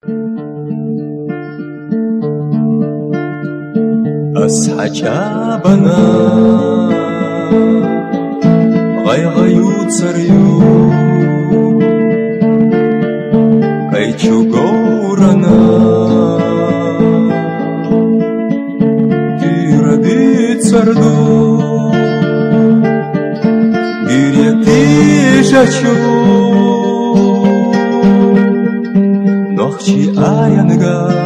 أصحجابنا غيغيو تسريو كيتشو غورنا كيردي تسردو كيريتي جاتشو نوخشي آيانغا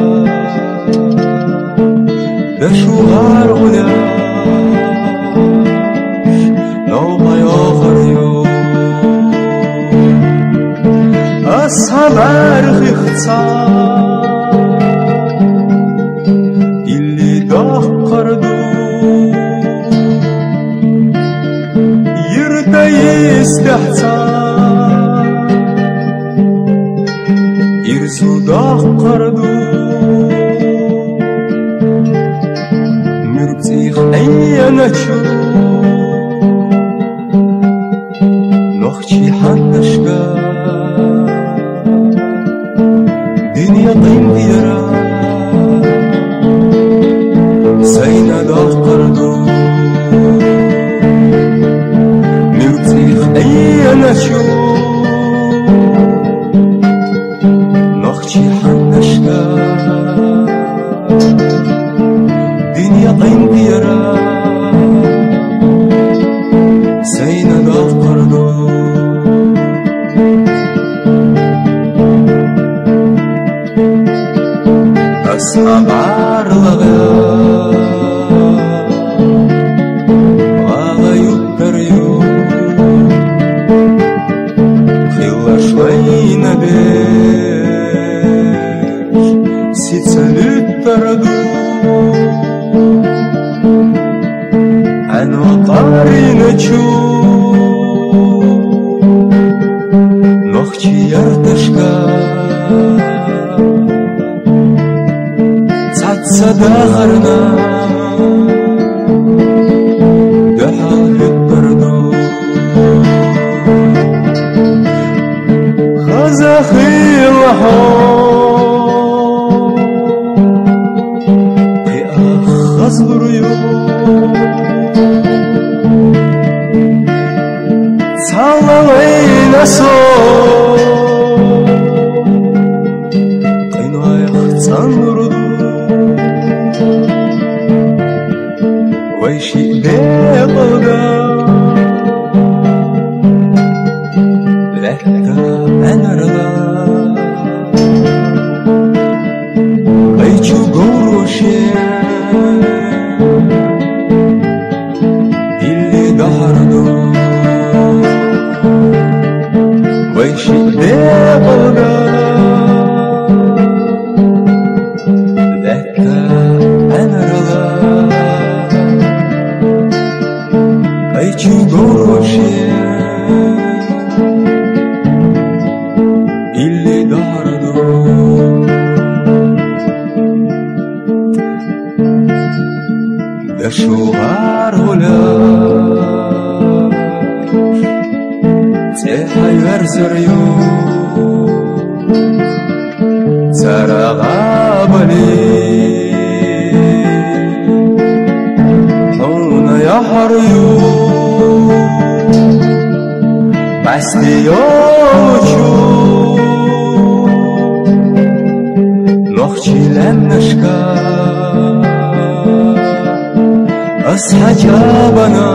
بشوار غلاش نوباي آخريو أصحاب عرخي خصار اللي دقردو يرتا يستحسار يرسو دقردو أيانا تشوف نوخشي حنشكا دنيا قيم ديرا سينا دقردو مرتيخ أيانا تشوف نوخشي حنشكا دنيا قيم ديرا سينا دقردو أصحاب عرلغا غاغيو الدريو خلا شوينا بيش سيتسالو التردو عن وقاري نشوف نوخشي يرتشكا صداخرنا دحال البردو خزاخي الحور في أخص بريو صلوين أسور قينوا يختصن ردو ويشي بيقضى لحتى أنا رضا قيتشو قوروشي اللي دهردو ويشي بيقضى لحتى أنا رضا قيتشو قوروشي اللي دهردو دشو غار غلاش تيحا يرسريو سارا غابلي هونا يحريو بستيوشو نوخشي لنشكا أصحجابنا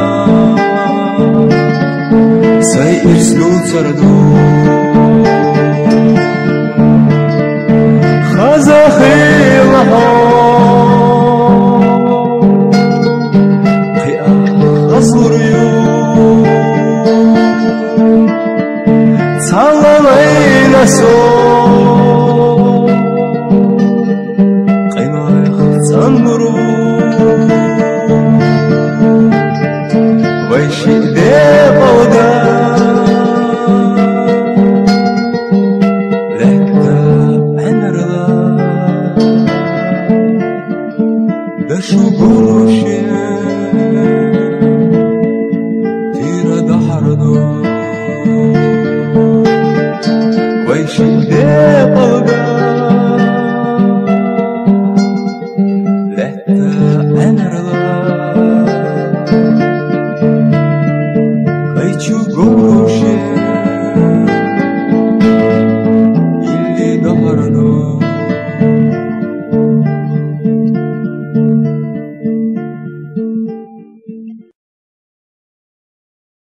سيئر سلوتردو خزاخي الحور قيا خزوريو صلوين أسور قينوا يختصن ويشي بيقضى لكتا أنا رضا دشو قروشي تيرا دحردو ويشي بيقضى بروشه